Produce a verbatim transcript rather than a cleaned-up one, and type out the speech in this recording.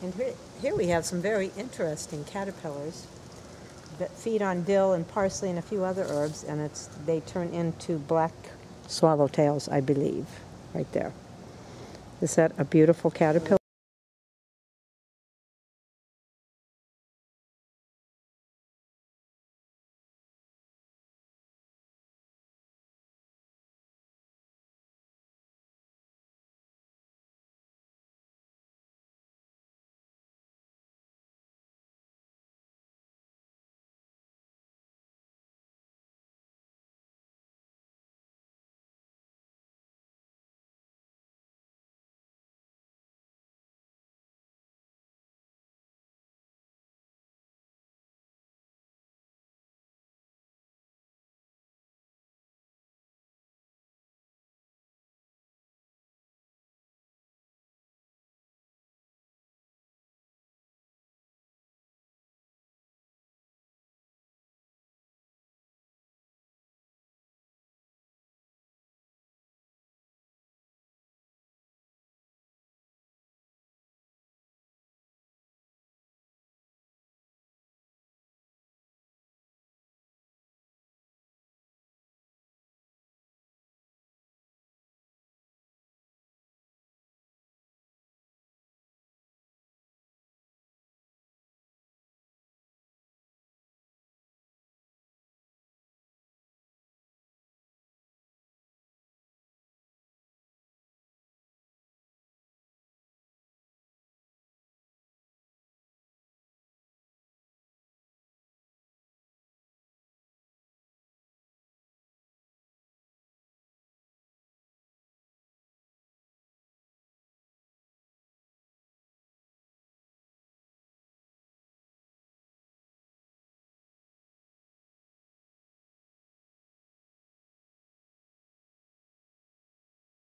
And here, here we have some very interesting caterpillars that feed on dill and parsley and a few other herbs, and it's they turn into black swallowtails, I believe, right there. Is that a beautiful caterpillar?